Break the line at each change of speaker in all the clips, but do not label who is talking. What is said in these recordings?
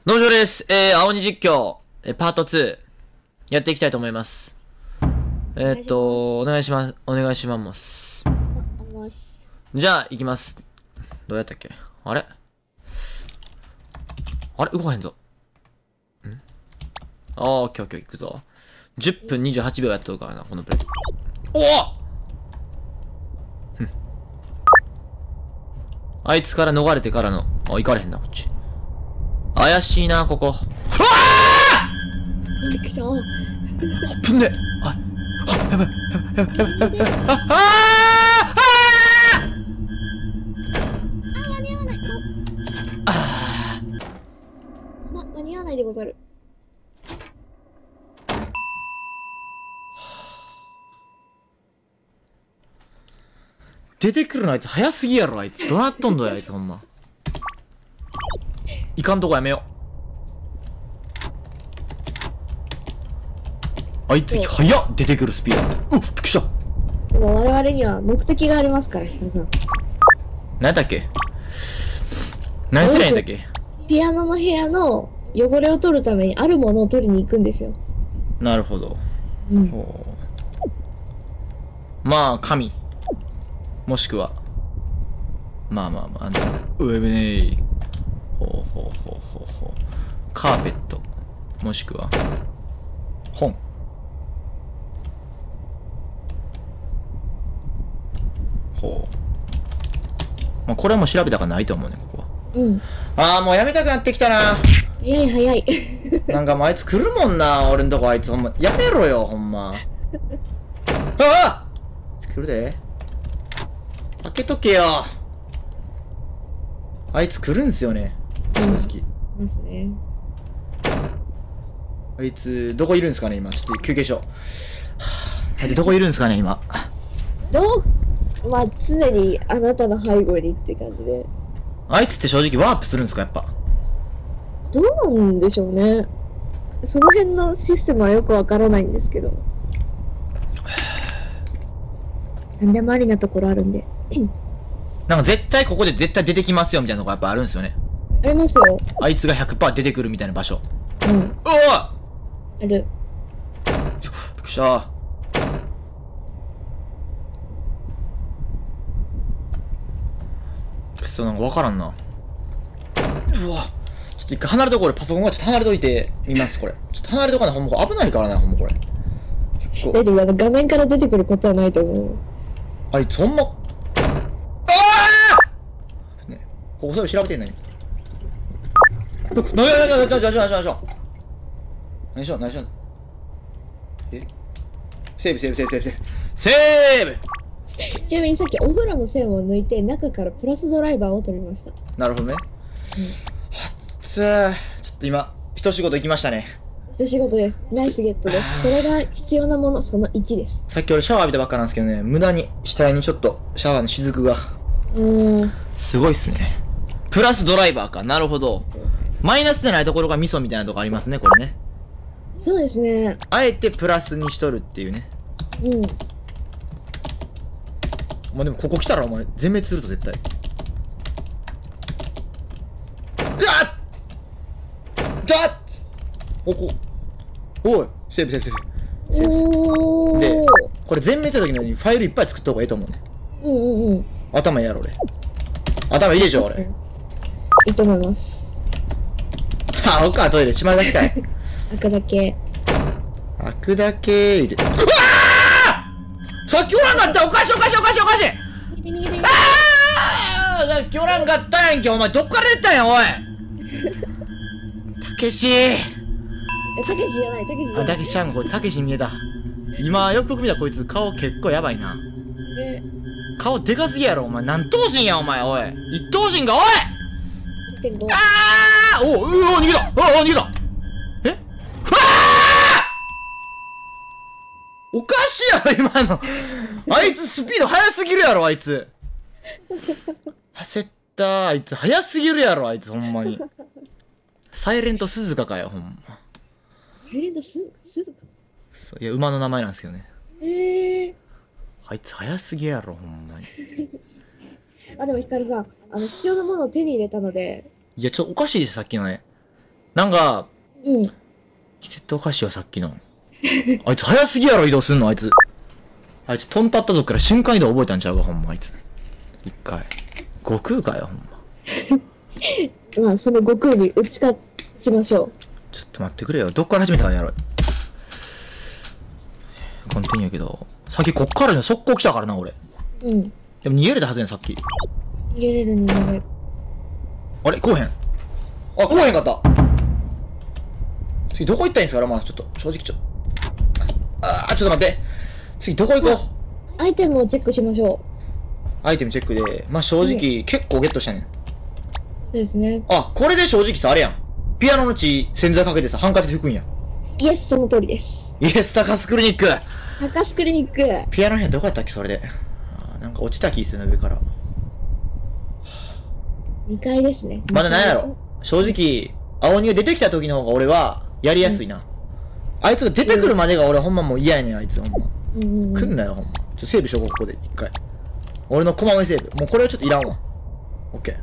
どうもです。青鬼実況、パート2、やっていきたいと思います。お願いします。お願いします。じゃあ、行きます。どうやったっけ？あれ動かへんぞ。オッケーオッケー、行くぞ。10分28秒やっとるからな、このプレイ。おおあいつから逃れてからの、行かれへんな、こっち。怪しいな、ここ。うわ
びっくりした。
あぶんねやばい。
間に合わない。間に合わないでござる。
出てくるのあいつ早すぎやろ、あいつ。どうなっとんだよ、あいつほんま。いかんとこやめよう。あいつ早っ、出てくるスピード。びっくりした。
でも我々には目的がありますから、ヒロさん。
何だっけ？何すりゃいいんだっけ？
ピアノの部屋の汚れを取るためにあるものを取りに行くんですよ。
なるほど。
うん。
まあ、神。もしくは。まあ、ウェブネイ。ほう。カーペット。もしくは。本。まあ、これはもう調べたからないと思うね、ここは。
うん。
ああ、もうやめたくなってきたな。
早い。
なんかもうあいつ来るもんな、俺んとこあいつほんま。やめろよ、ほんま。ああ来るで。開けとけよ。あいつ来るんすよね。正直。
ますね。
あいつ、どこいるんすかね、今。ちょっと休憩しよう。あいつどこいるんすかね、今。
まあ、常にあなたの背後にって感じで。
あいつって正直ワープするんすか、やっぱ。
どうなんでしょうね。その辺のシステムはよくわからないんですけど。なんでもありなところあるんで。
なんか絶対ここで絶対出てきますよみたいなのがやっぱあるんですよね。
ありますよ。
あいつが 100% 出てくるみたいな場所。
うん。
うわ
ある。
びっくりした。くそ、なんかわからんな。うわちょっと一回離れとこう。パソコンがちょっと離れといてみます、これ。ちょっと離れとかな、ほんま危ないからな、ほんまこれ。結構
大丈夫、画面から出てくることはないと思う。
あいつほんま。ああね、ここそれ調べてんのに。何しようえセーブセーブ
ちなみにさっきお風呂の線を抜いて中からプラスドライバーを取りました。
なるほどね。はっつー。ちょっと今、一仕事行きましたね。
一仕事です。ナイスゲットです。それが必要なもの、その1です。
さっき俺シャワー浴びたばっかなんですけどね、無駄に額にちょっとシャワーの雫が。すごいっすね。プラスドライバーか。なるほど。マイナスじゃないところがミソみたいなとこありますね、これね。
そうですね。
あえてプラスにしとるっていうね。
うん。
まあでもここ来たらお前全滅すると絶対。うわっおいセーブ
おー。
で、これ全滅した時のにファイルいっぱい作った方がいいと思うね。頭いいやろ俺。頭いいでしょ俺。
いいと思います。
あ、奥はトイレ閉まるだけかい。
開くだけ。
開くだけ入れ。うわー！さっきおらんかった。おかしい
逃げて。
あー！さっきおらんかったやんけ。お前どっから出たんやおい。たけし。
たけしじゃない。
あ、たけしちゃん、こいつたけしに見えた。今よくよく見たらこいつ顔結構やばいな。顔でかすぎやろお前。何頭身やお前おい。一頭身がおい。
1.5。
あー！おうわ、逃げた。逃げた。え？おかしいやろ今の。あいつスピード速すぎるやろあいつ。焦ったー。あいつ速すぎるやろあいつほんまに。サイレント鈴鹿かよほんま。
サイレント鈴鹿？
いや馬の名前なんですけどね。あいつ速すぎやろほんまに。
でもヒカルさん、必要なものを手に入れたので。
いやおかしいですさっきのね。 なんか、
うん。
絶対おかしいわ、さっきの。あいつ早すぎやろ、移動すんの、あいつ。あいつ、トンタった時から瞬間移動覚えたんちゃうか、ほんま、あいつ。一回。悟空かよ、ほんま。
まあ、その悟空に打ち勝ちましょう。
ちょっと待ってくれよ。どっから始めたらやろう。コンティニューやけど。さっきこっからね、速攻来たからな、俺。
うん。
でも逃げれたはずやん、さっき。
逃げれる逃げれる。
あれこうへん。あ、こうへんかった。次どこ行ったらいいんすかまあちょっと、正直ちょっと。ちょっと待って。次どこ行こう。
アイテムをチェックしましょ
アイテムチェックで、まあ正直、結構ゲットしたねん。
う。そうですね。
あ、これで正直さ、あれやん。ピアノの血、洗剤かけてさ、ハンカチで拭くんや。
イエス、その通りです。
イエス、高須クリニック。
高須クリニック。
ピアノの部屋どこやったっけ、それで。なんか落ちた気するな、上から。
2階ですね。
まだなんやろ。正直、青鬼が出てきた時の方が俺は、やりやすいな。あいつが出てくるまでが俺ほんまもう嫌やねん、あいつほんま。来んなよ、ほんま。セーブしよう、ここで、一回。俺のコマ割りセーブ。もうこれはちょっといらんわ。オッケー。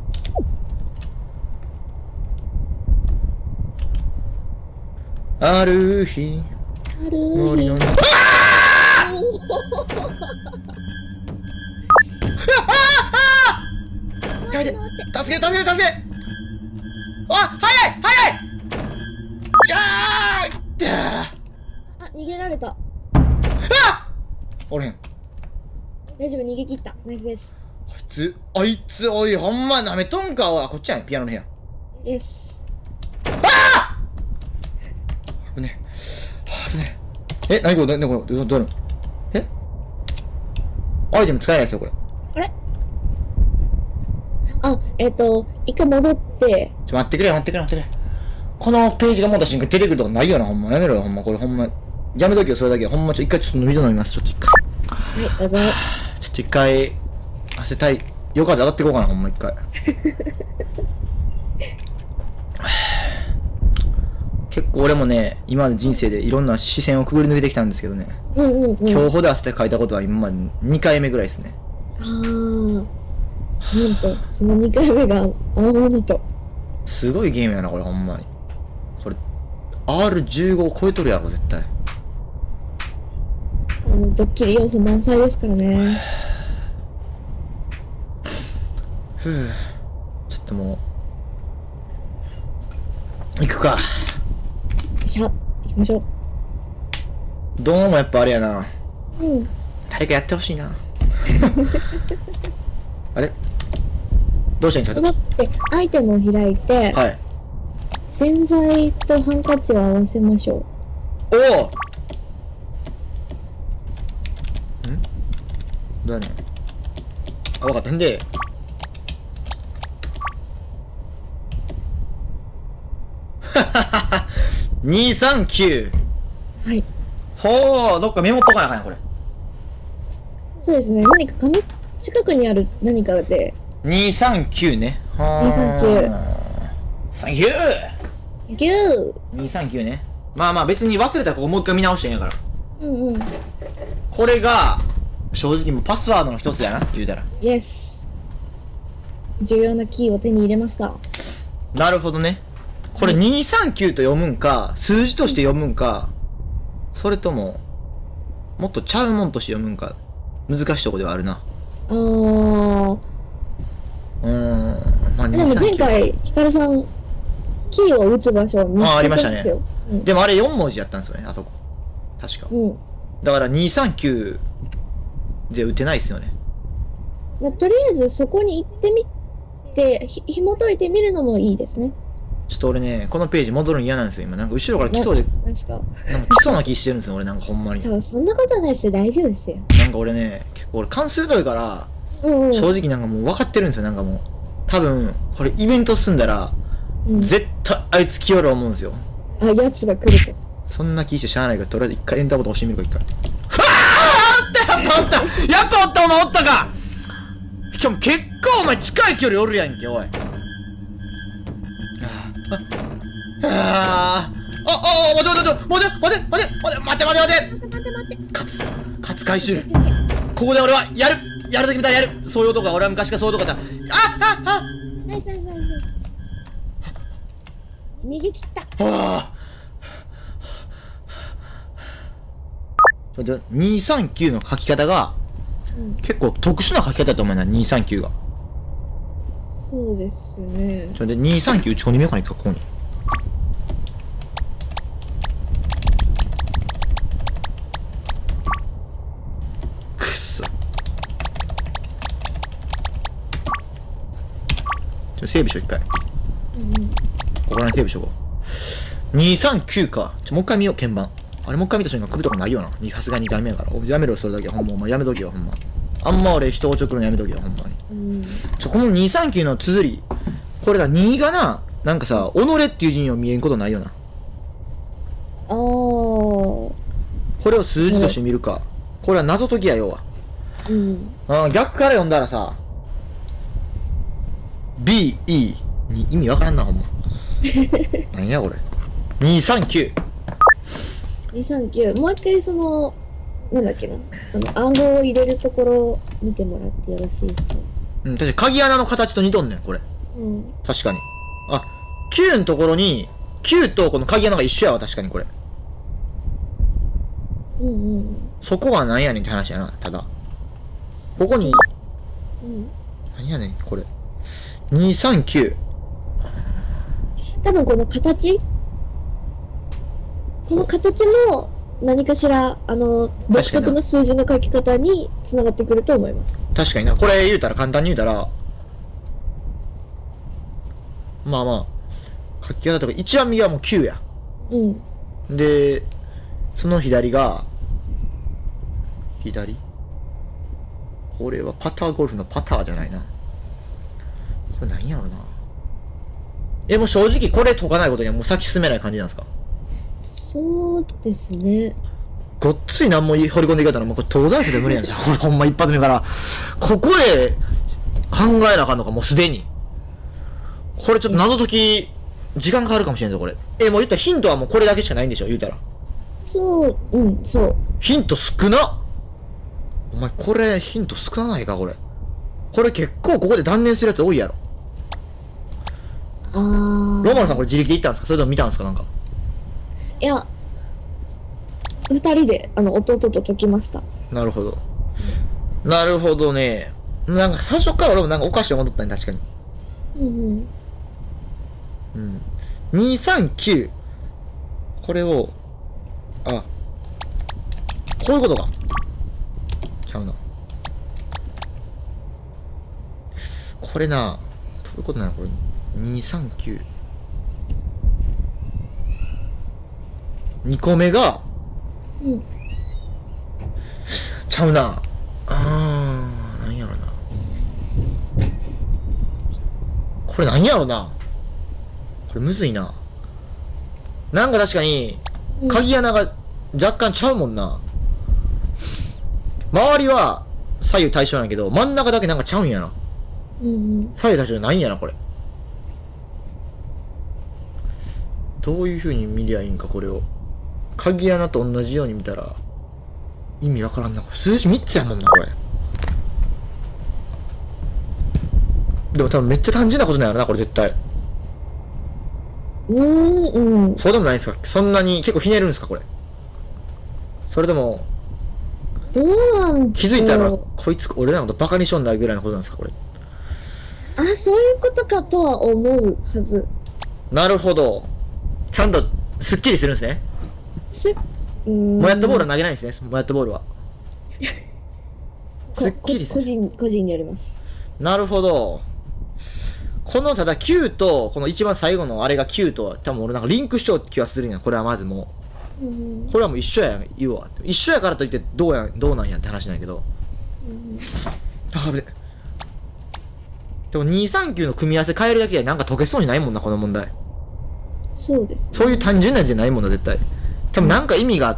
ある日、
ある
森の中。やめて、助け、助け、助け。あ、早い、早い。いや
あ、逃げられた。
おれん。
大丈夫、逃げ切った。ナイスです。
あいつ、おい、ほんま舐めとんか。おい、こっちやん、ピアノの部屋。
イエス。
危ねえ。危ねえ。なにこれ、どうやるのえアイテム使えないですよ、これ。
あれあ、一回戻って。
待ってくれ、待ってくれ、待ってくれ。このページが戻った瞬間出てくるとこないよな、ほんま。やめろよ、ほんま。これほんま。やめときよ、それだけ。ほんま、一回ちょっと飲みます。ちょっと一回。
はい、どうぞ。
ちょっと一回、汗たい、よかった上がっていこうかな、ほんま一回。結構俺もね、今まで人生でいろんな視線をくぐり抜けてきたんですけどね。今日ほど汗でかいたことは今まで2回目ぐらいですね。
なんと、その2回目が青鬼と。
すごいゲームやな、これほんまに。これ、R15 を超えとるやろ、絶対。
ドッキリ要素満載ですからね。
ふぅ。ちょっともう、行くか。
行きましょう。
どうもやっぱあれやな。
うん。
誰かやってほしいな。あれどうしたんですか？
だって、アイテムを開いて、
はい。
洗剤とハンカチを合わせましょう。
おおどうやねん。あ、わかった。んで、239。
はい。
ほー、どっかメモっとかなあかんや、これ。
そうですね。何か紙近くにある何かで。
239ね。は
239。
サンキュー
ギュー。
239ね。まあまあ別に忘れたらここもう一回見直してんやから。
うんうん。
これが、正直もうパスワードの一つやな、言うたら。
イエス。重要なキーを手に入れました。
なるほどね。これ239と読むんか、数字として読むんか、それとも、もっとちゃうもんとして読むんか、難しいとこではあるな。まあ
でも前回、ヒカルさん、キーを打つ場所を見つけたんですよ。
でもあれ4文字やったんですよね、あそこ。確か。だから239で打てないっすよね。
とりあえずそこに行ってみて、紐解いてみるのもいいですね。
ちょっと俺ね、このページ戻るの嫌なんですよ、今。なんか後ろから来そうで。
なんすか？
なんか来そうな気してるんですよ、俺なんかほんまに。
そんなことないですよ、大丈夫ですよ。
なんか俺ね、結構俺関数遠いから、正直なんかもう分かってるんですよ、なんかもう。多分、これイベント済んだら、絶対あいつ来よる思うんですよ。
あ、やつが来ると。
そんな気してしゃあないから、とりあえず一回エンターボタン押してみるか、一回。やっぱおったやっぱおったお前おったかしかも結構お前近い距離おるやんけ、おい。待て勝つ回収。ここで俺はやると決めたらやる。そういう男が俺は昔からそういう男だった。
ナイスナイスナイスナイス。 逃げ切った。
はあ。で239の書き方が、結構特殊な書き方だと思うな、239が。
そうですね。
それで239打ち込んでみようかな、ここに。くっそ。セーブしよう、一回。ここら辺セーブしとこう。239か。もう一回見よう、鍵盤。あれもう一回見た瞬間首とかないよな。さすがにダメやから。やめろ、それだけ。ほんま、お前やめとけよ、ほんま。あんま俺人をちょくるのやめとけよ、ほんまに。この239の綴り。これが2がな、なんかさ、己っていう字には見えんことないよな。これを数字として見るか。これは謎解きや、要は。逆から読んだらさ、B、E に意味わからんな、ほんま。何やこれ。239。
239。もう一回なんだっけな。暗号を入れるところを見てもらってよろしいですか？
確かに鍵穴の形と似とんねん、これ。確かに。あ、9のところに、9とこの鍵穴が一緒やわ、確かにこれ。そこは何やねんって話やな、ただ。ここに、何やねん、これ。239。
多分この形も何かしら、独特の数字の書き方に繋がってくると思います。
確かにな。これ言うたら、簡単に言うたら、まあまあ、書き方とか、一番右はもう9や。で、その左が、これはパターゴルフのパターじゃないな。これ何やろな。もう正直これ解かないことにはもう先進めない感じなんですか？
そうですね。
ごっつい何も掘り込んでいかれたらもうこれ東大生で無理なんじゃん。これほんま一発目から。ここで考えなあかんのか、もうすでに。これちょっと謎解き、時間かかるかもしれんぞ、これ。もう言ったらヒントはもうこれだけしかないんでしょ、言うたら。
そう、そう。
ヒント少な。お前これヒント少ないか、これ。これ結構ここで断念するやつ多いやろ。ロマノさんこれ自力で行ったんですか？それとも見たんですか？なんか。
いや、二人で、弟と解きました。
なるほど。なるほどね。なんか最初から俺もなんかおかしい思っとったね、確かに。239。これを、こういうことか。ちゃうな。これな、どういうことなのこれ。239。2個目が、ちゃうな。なんやろな。これなんやろな。これむずいな。なんか確かに、鍵穴が若干ちゃうもんな。周りは左右対称なんやけど、真ん中だけなんかちゃうんやな。左右対称じゃないんやな、これ。どういう風に見りゃいいんか、これを。鍵穴と同じように見たら、意味わからんな。数字3つやもんな、これ。でも多分めっちゃ単純なことなんやろな、これ絶対。そうでもないんですか？そんなに結構ひねるんですか、これ。それでも、
どうなん
気づいたら、こいつ俺らのことバカにしよんだぐらいのことなんですか、これ。
そういうことかとは思うはず。
なるほど。ちゃんと、すっきりするんですね。もやっとボールは投げないんですね、もやっとボールは。すっきりする。
個人によります。な
るほど。このただ9と、この一番最後のあれが9と、多分俺なんかリンクしちゃう気がするんや。これはまずもう。これはもう一緒やん、言うわ。一緒やからといってどうなんやって話なんやけど。でも239の組み合わせ変えるだけでなんか解けそうにないもんな、この問題。
そうですね。
そういう単純なやつじゃないもんな、絶対。多分なんか意味があって、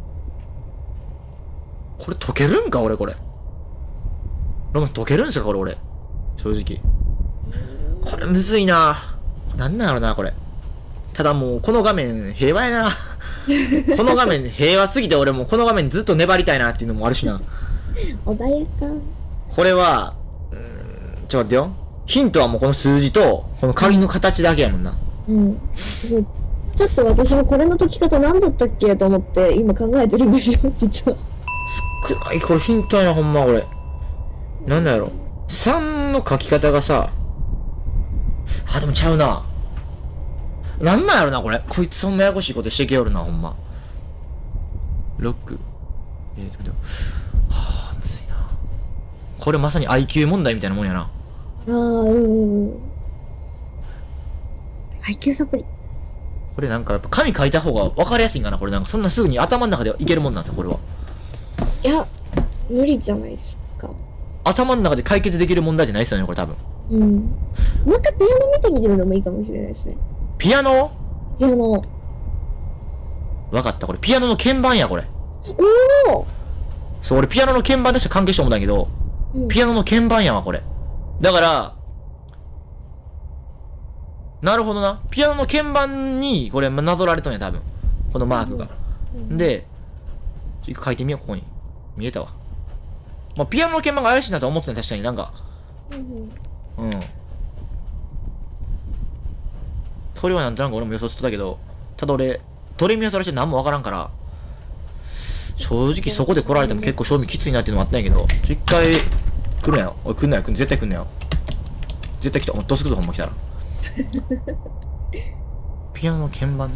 これ解けるんか、俺これ。ロマン解けるんですか、これ俺。正直。これむずいな。なんなんやろな、これ。ただもう、この画面平和やな。この画面平和すぎて俺もうこの画面ずっと粘りたいなっていうのもあるしな。
穏やか。こ
れは、ちょっと待ってよ。ヒントはもうこの数字と、この鍵の形だけやもんな。
うん。そう。ちょっと私もこれの解き方何だったっけと思って今考えてるんですよ、実は。
少ない。これヒントやな、ほんま、これ。なんだやろ。3の書き方がさ、あ、でもちゃうな。なんなんやろな、これ。こいつそんなややこしいことしてきよるな、ほんま。6。はあ、むずいな。これまさに IQ 問題みたいなもんやな。
ああ、うん。IQ サプリ。
これなんかやっぱ紙書いた方が分かりやすいんかな、これなんかそんなすぐに頭の中でいけるもんなんですよ、これは。
いや、無理じゃないですか。
頭の中で解決できる問題じゃないですよね、これ多分。
うん。もう一回ピアノ見てみるのもいいかもしれないですね。
ピアノ
ピアノ。
分かった、これピアノの鍵盤や、これ。
おお。
そう、俺ピアノの鍵盤として関係して思うんだけど、
うん、
ピアノの鍵盤やわ、これ。だから、なるほどな。ピアノの鍵盤に、これ、なぞられとんや、多分。このマークが。で、一個書いてみよう、ここに。見えたわ。まあ、ピアノの鍵盤が怪しいなと思ってた、確かになんか。うん。それはなんとなく俺も予想してたけど、ただ俺、ドレミファソラシド何もわからんから、正直そこで来られても結構賞味きついなっていうのもあったんやけど、一回、来るなよ。おい、来んなよ。絶対来んなよ。絶対来た。もうどすくぞ、ほんま来たら。ピアノの鍵盤ね。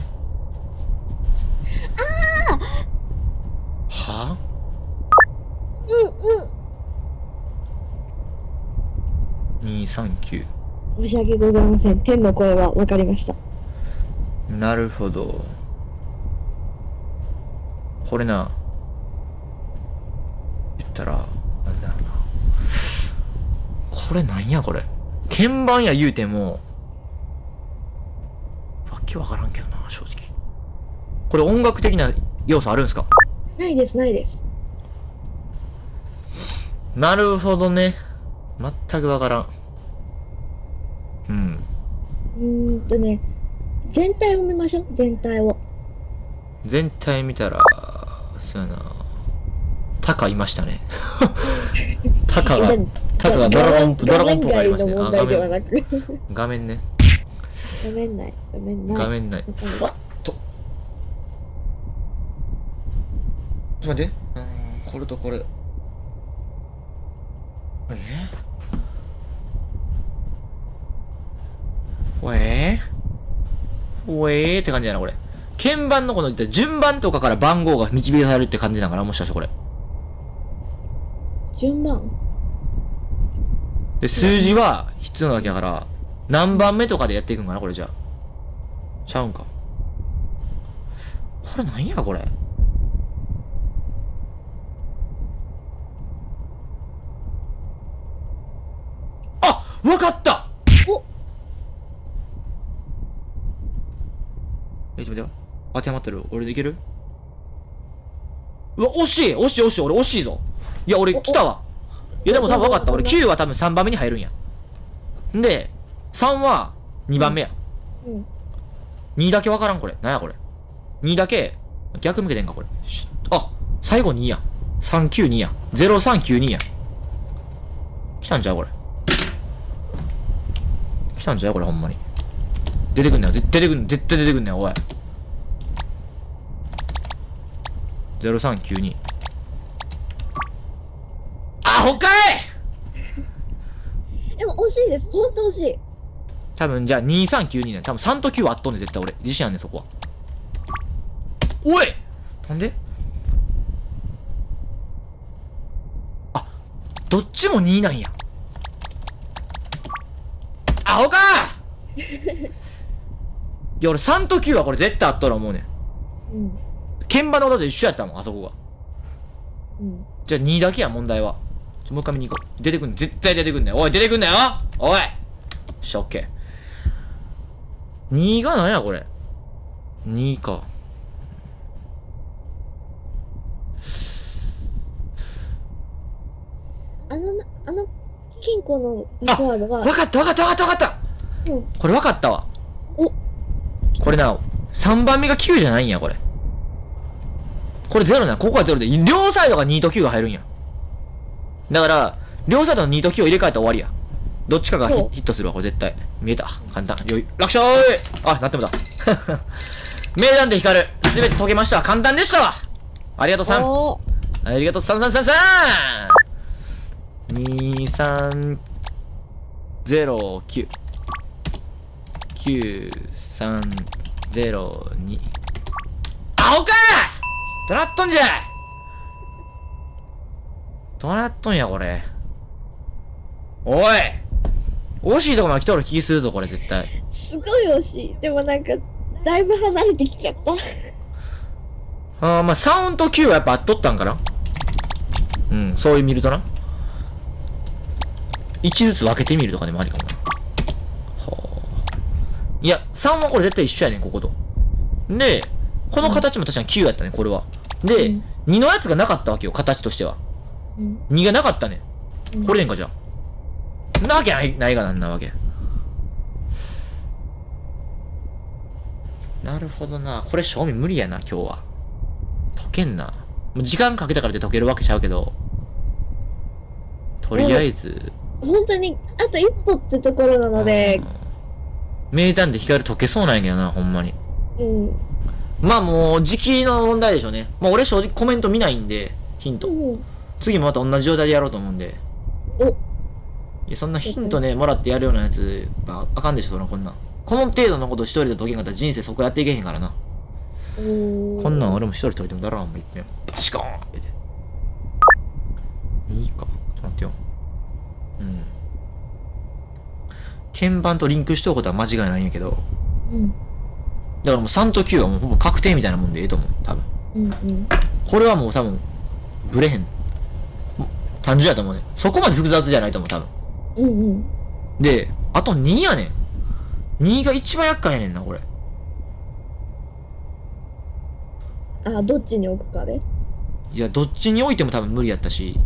はぁ、239。
申し訳ございません。天の声は分かりました。
なるほど。これな、言ったら、なんだろうな。これなんやこれ。鍵盤や言うても、わけわからんけどな、正直。これ音楽的な要素あるんすか？
ないです、ないです。
なるほどね。全くわからん。うん。
ね、全体を見ましょう、全体を。
全体見たら、そうやな。タカいましたね。タカがドラゴンっぽくありましたね。
問題ではなく。
画面ね。
画面内。
画面内。ふわっと。ちょっと待って。これとこれ。って感じやな、これ。鍵盤のこの順番とかから番号が導き出されるって感じだから、もしかしてこれ。
順番
で、数字は必要なわけだから、何番目とかでやっていくんかな、これじゃあ。ちゃうんか。これなんや、これ。あ、わかった。お、ちょっと待ってよ。当てはまってる。俺でいける？うわ、惜しい、俺惜しいぞ。いや、俺来たわ。いや、でも多分分かった。俺9は多分3番目に入るんや。んで、3は2番目や。2だけ分からん、これ。なんや、これ。2だけ、逆向けてんか、これ。あ、最後2や。392や。0392や。来たんちゃう、これ。来たんちゃう、これ、ほんまに。出てくんなよ。絶対出てくんなよ、おい。0392。アホかい。
でも惜しいです。ほんと惜しい。
多分、じゃあ2392ね。多分3と9はあっとんね、絶対俺。自信あんねん、そこは。おい、なんで？あ、どっちも2なんや。アホかいや、俺3と9はこれ絶対あったら思うねん。鍵盤の音と一緒やったもん、あそこが。じゃあ2だけや、問題は。もう一回見に行こう。出てくんねん。絶対出てくんねん。おい、出てくんなよ。おい。よっしゃ、オッケー。2が何や、これ。2か。
あの金庫のパスワードは。
わかった。これわかったわ。これな、3番目が9じゃないんや、これ。これ0な。ここは0で、両サイドが2と9が入るんや。だから、両サイドの2と9を入れ替えたら終わりや。 どっちかがヒ
ほう
ットするわ、これ絶対。見えた。簡単。よい。楽勝あ、なってもだ。名弾で光る。すべて解けました。簡単でしたわ。ありがとうさん。
おー。
ありがとう、3333 2309 9302青かどなっとんじゃどなっとんや、これ。おい惜しいとこまで来とる気するぞ、これ絶対。
すごい惜しい。でもなんか、だいぶ離れてきちゃった。
あー、まあ、3と9はやっぱ合っとったんかな。うん、そういう見るとな。1ずつ分けてみるとかでもありかもな。はあ。いや、3はこれ絶対一緒やねん、ここと。で、この形も確かに9やったね、これは。で、
うん
2のやつがなかったわけよ、形としては。
うん。
2がなかったね。
うん
これでんか、じゃあ。なわけないがなんなわけ。なるほどな。これ賞味無理やな、今日は。解けんな。もう時間かけたからで解けるわけちゃうけど。とりあえず。
本当に、あと一歩ってところなので、
名探で光る解けそうなんやけどな、ほんまに。
うん。
まあもう、時期の問題でしょうね。まあ俺正直コメント見ないんで、ヒント。
うん。
次もまた同じ状態でやろうと思うんで。
お、
いや、そんなヒントね、もらってやるようなやつ、あかんでしょ、そらこんなん。この程度のこと一人で解けんかったら人生そこやっていけへんからな。
おー。
こんなん俺も一人解いてもだらんもん、いっぺん。バシコーンって。いいか。ちょっと待ってよ。うん。鍵盤とリンクしとくことは間違いないんやけど。
うん。
だからもう3と9はもうほぼ確定みたいなもんでええと思う、多分。
うん。
これはもう多分、ブレへん。もう単純やと思うね。そこまで複雑じゃないと思う、多分。
うん。うん。
で、あと2やねん。2が一番厄介やねんな、これ。
あ、どっちに置くかで。
いや、どっちに置いても多分無理やったし、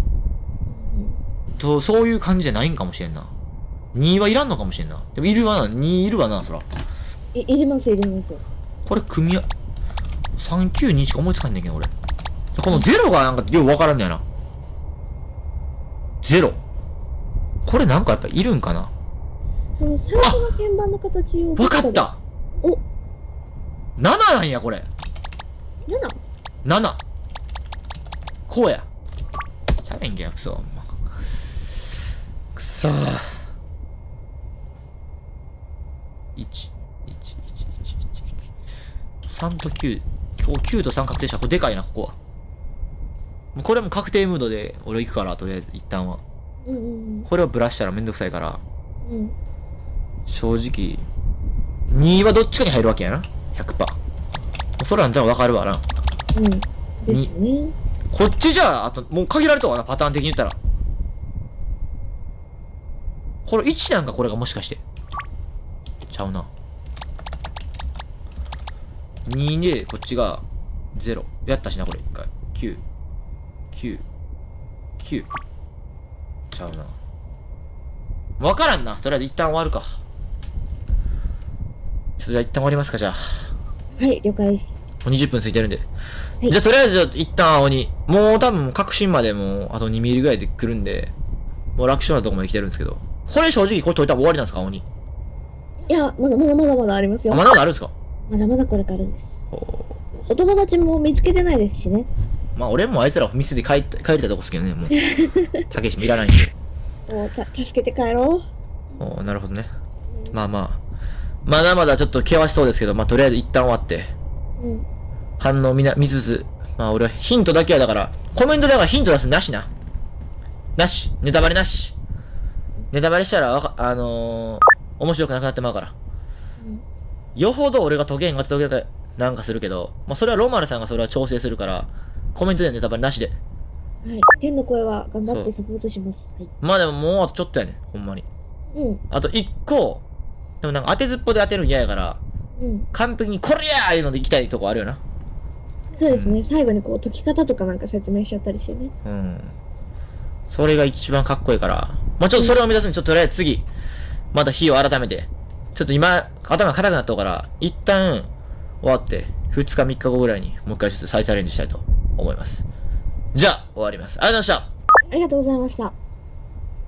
そういう感じじゃないんかもしれんな。2はいらんのかもしれんな。でもいるわな、2いるわな、そら。
いります、いります。
これ組み合、392しか思いつかんねんけど、俺。この0がなんかよくわからんねやな。0。これなんかやっぱいるんかな。
その最初の鍵盤の形を。
わかった。
お、
7なんや、これ。
7。
7。こうや。ちゃべんけや、くそ。ほんまくそー。1、1、1、1、1。3と9。今日9と3確定した。これでかいな、ここは。もうこれも確定ムードで俺行くから、とりあえず一旦は。
うんうん
これをブラしたらめんどくさいから、
うん。
正直、2はどっちかに入るわけやな。100%。それは多分わかるわな。
うん。ですね。
こっちじゃあ、あと、もう限られたわな、パターン的に言ったら。これ1なんか、これがもしかして。ちゃうな。2で、こっちが0。やったしな、これ、1回。9。9。9。ちゃうな。わからんな。とりあえず一旦終わるか。ちょっとじゃあ一旦終わりますか、じゃあ。
はい、了解です。
もう20分過ぎてるんで。
い
じゃあとりあえず一旦青に。もう多分確信までもうあと2ミリぐらいで来るんで、もう楽勝なとこまで来てるんですけど。これ正直これ解いたら終わりなんですか、青に。
いや、まだあります
あ、
よ。
まだまだあるんですか。
まだまだこれからです。
ほ
お友達も見つけてないですしね。
うまあ俺もあいつら店で帰りたとこですけどね、もう。たけしもいらないんで。
もう助けて帰ろう。
おなるほどね。まあまあ。まだまだちょっと険しそうですけど、まあとりあえず一旦終わって、
うん。
反応見つつ、まあ俺はヒントだけはだから、コメントだからヒント出すなしな。なし。ネタバレなし。ネタバレしたら面白くなくなってまうから。よほど俺が解けんが解けたなんかするけど、まあそれはロマルさんがそれは調整するから、コメントでネタバレなしで。
はい。天の声は頑張ってサポートします。はい。
まあでももうあとちょっとやねほんまに。
うん。
あと1個、でもなんか当てずっぽで当てるの嫌やから、
うん。
完璧にこれやーいうので行きたいとこあるよな。
そうですね。最後にこう解き方とかなんか説明しちゃったりしてね。
うん。それが一番かっこいいから。まあちょっとそれを目指すに、ちょっととりあえず次、また日を改めて、ちょっと今、頭が硬くなったから、一旦終わって、2日3日後ぐらいにもう一回ちょっと再チャレンジしたいと思います。じゃあ、終わります。ありがとうございました。
ありがとうございました。